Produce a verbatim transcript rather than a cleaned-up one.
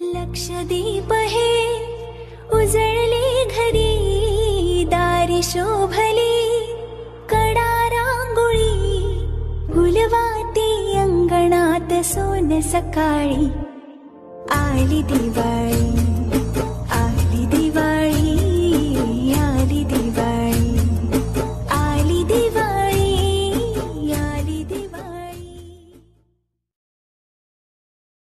लक्षदीप हे उजळले घरी, दारी शोभली कडा रांगोळी, गुलवाती अंगणात सोन सकाळी, आली दिवाळी.